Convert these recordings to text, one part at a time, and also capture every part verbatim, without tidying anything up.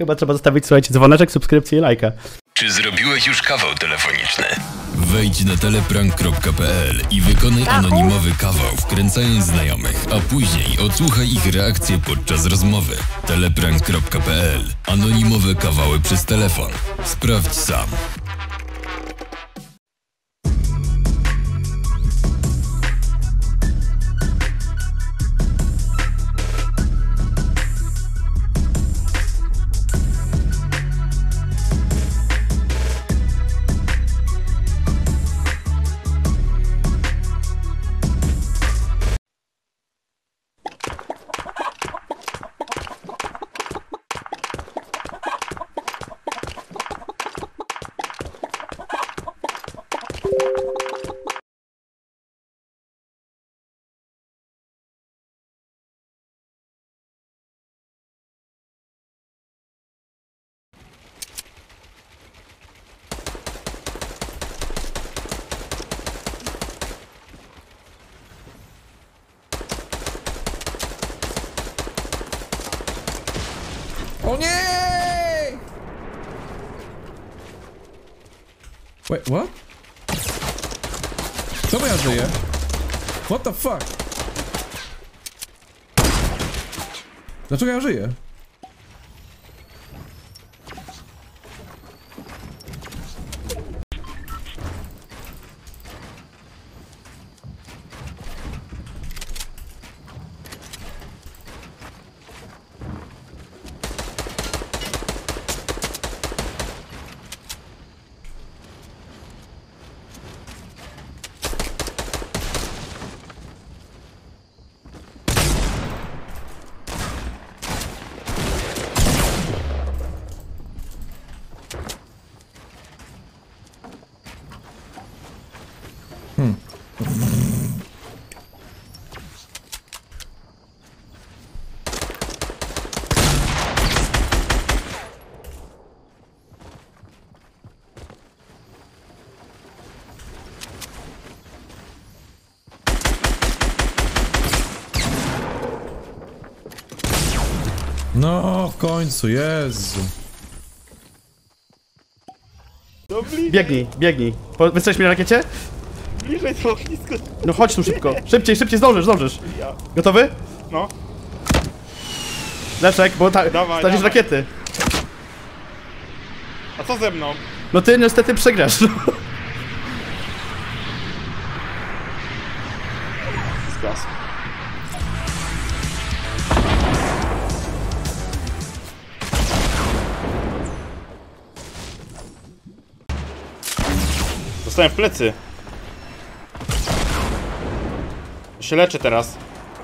Chyba trzeba zostawić, słuchajcie, dzwoneczek, subskrypcję i lajka. Czy zrobiłeś już kawał telefoniczny? Wejdź na teleprank kropka p l i wykonaj anonimowy kawał, wkręcając znajomych, a później odsłuchaj ich reakcje podczas rozmowy. teleprank kropka p l. Anonimowe kawały przez telefon. Sprawdź sam. O nie! Wait, what? Czemu ja żyję? What the fuck? Dlaczego ja żyję? Hmm. No, w końcu, Jezu. Biegnij, biegnij. Po, wystrzelisz mnie na rakiecie? Bliżej to ognisko. No chodź tu szybko. Szybciej, szybciej, zdążysz, zdążysz. Gotowy? No. Leszek, bo ta, Dawaj, stracisz dawaj. rakiety. A co ze mną? No ty niestety przegrasz. Sklas. Dostałem w plecy. Ja się leczę teraz.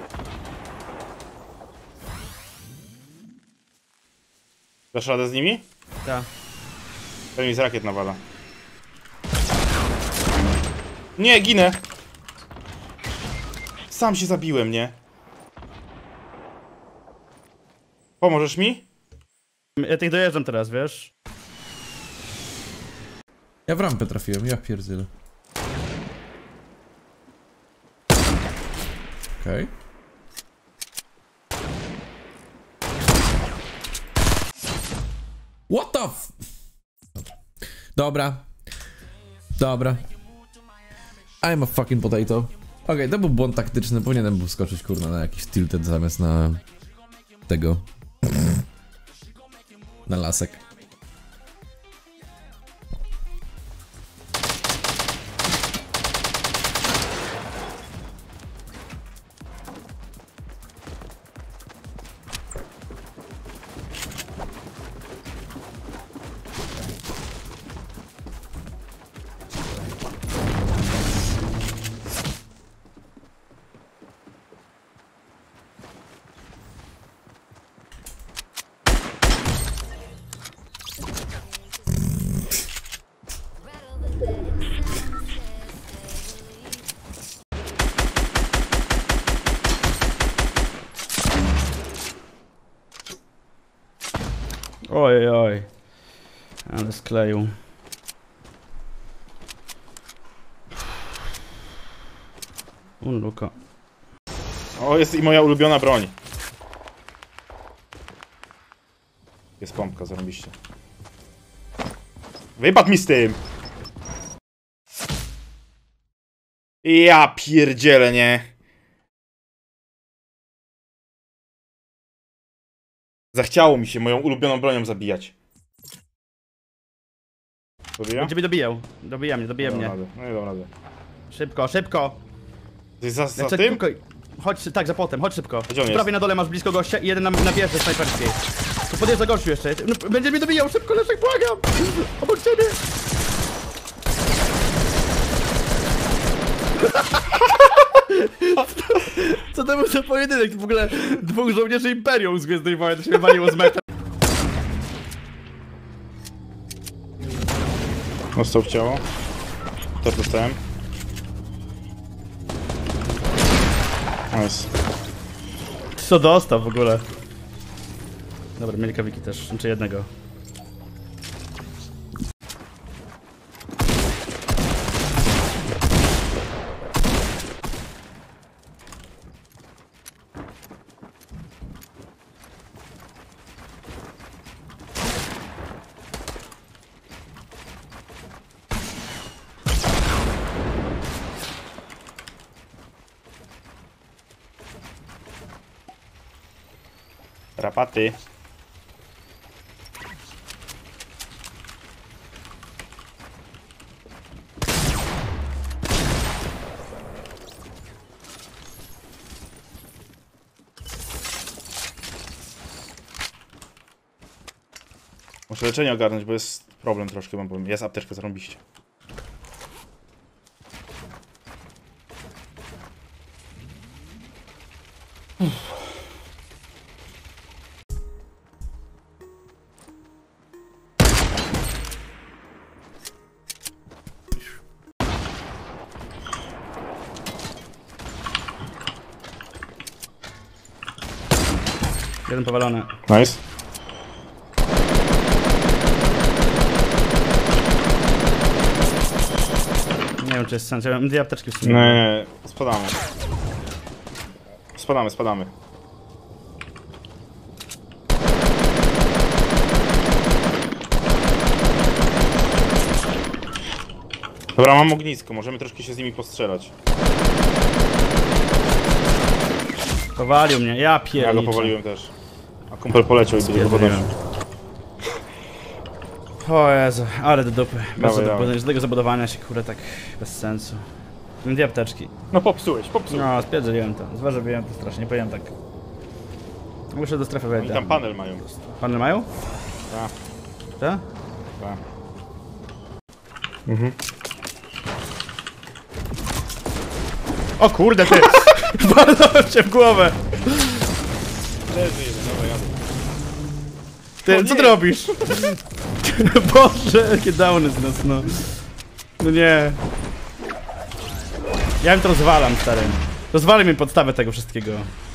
Dasz radę z nimi? Tak. To mi z rakiet nawala. Nie, ginę! Sam się zabiłem, nie? Pomożesz mi? Ja tych dojeżdżam teraz, wiesz? Ja w rampę trafiłem, ja pierdzielę. Okej. Okay. What the f... Dobra. Dobra. I'm a fucking potato. Okej, okay, to był błąd taktyczny, powinienem był skoczyć kurna na jakiś tilted zamiast na... tego. Na lasek. Oj, oj. Ale skleił. Unluka. O, jest i moja ulubiona broń. Jest pompka, zarobiście. Wypadł mi z tym! Ja pierdzielę, nie? Zachciało mi się moją ulubioną bronią zabijać. Dobija? Będzie mnie dobijał. Dobija mnie, dobija No, mnie. radę. No i dam radę. Szybko, szybko. To jest za, za Lecę tym? tylko... Chodź, tak, za potem, chodź szybko. Gdzie on jest? Prawie na dole masz blisko gościa i jeden na, na wieży snajperskiej. Tu podjeżdża gościu jeszcze. No, będzie mnie dobijał, szybko, Leszek, błagam! Obok ciebie! Co to był za pojedynek? W ogóle dwóch żołnierzy Imperium z Gwiezdnej Wojny, to się waliło z metra. Dostał w ciało. To dostałem. Nice. Co dostał w ogóle? Dobra, mieli kawiki też, czy jednego. Rapaty. Muszę leczenie ogarnąć, bo jest problem troszkę, bo jest apteczka, zarąbiście. Jeden powalony. Nice. Nie wiem, czy jest sens. Ja mam dwie apteczki w sumie. Nie, nie, spadamy. Spadamy, spadamy. Dobra, mam ognisko, możemy troszkę się z nimi postrzelać. Powalił mnie, ja Ja pierniczę. go powaliłem też. A kumpel poleciał i będzie go podnosił. O Jezu, ale do dupy. Bez Dawaj, żadnego- dawaj. żadnego zabudowania się, kurde, tak bez sensu. Mam dwie apteczki. No popsułeś, popsułeś. No, spierdzieliłem to. Zważyłem to strasznie, nie powiem tak. Muszę do strefy Oni wejść. tam panel mają. Panel mają? Tak, Tak? tak. Mhm. O kurde, ty! Walnąłem cię w głowę! Leży jeden, dobra, jadę. Ty, O co nie. ty robisz? Boże, jakie downy z nas, no. No nie. Ja im to rozwalam, stary. Rozwalę mi podstawę tego wszystkiego.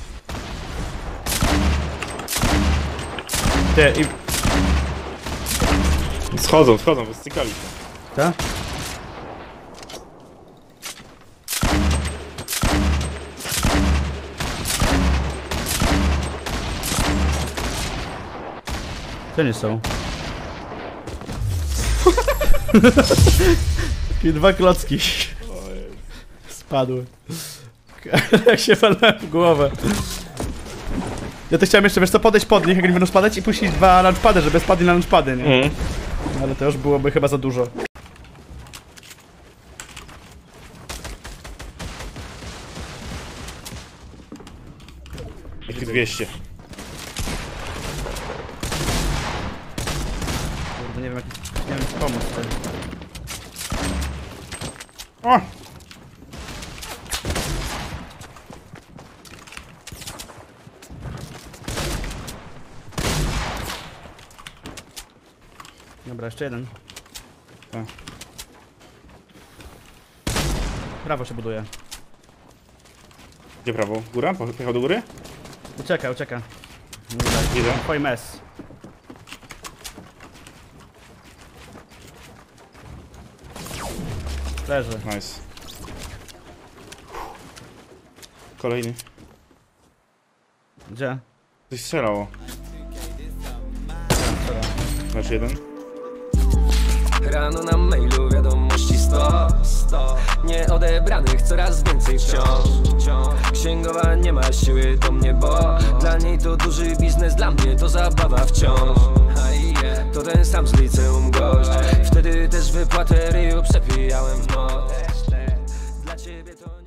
Ty, i... Schodzą, schodzą, wystykali się. Ta? To nie są. Takie dwa klocki. Spadły. Jak się walnąłem w głowę. Ja to chciałem jeszcze, wiesz co, podejść pod nich, jak oni będą spadać i puścić dwa launchpady, żeby spadli na launchpady, nie? Mhm. Ale to już byłoby chyba za dużo. Ich dwieście. Kurde, nie wiem jak, nie wiem jak pomóc wtedy. O! Dobra, jeszcze jeden. Tak. Prawo się buduje. Gdzie prawo? Góra? Pojechał do góry? Ucieka, ucieka. Idę. Twój mes. Leży. Nice. Kolejny. Gdzie? Coś strzelało. Masz jeden? Rano na mailu wiadomości sto, sto nieodebranych coraz więcej wciąż, wciąż. Księgowa nie ma siły do mnie, bo dla niej to duży biznes, dla mnie to zabawa wciąż. To ten sam z liceum gość, wtedy też wypłatę ryju przepijałem w noc. Dla ciebie to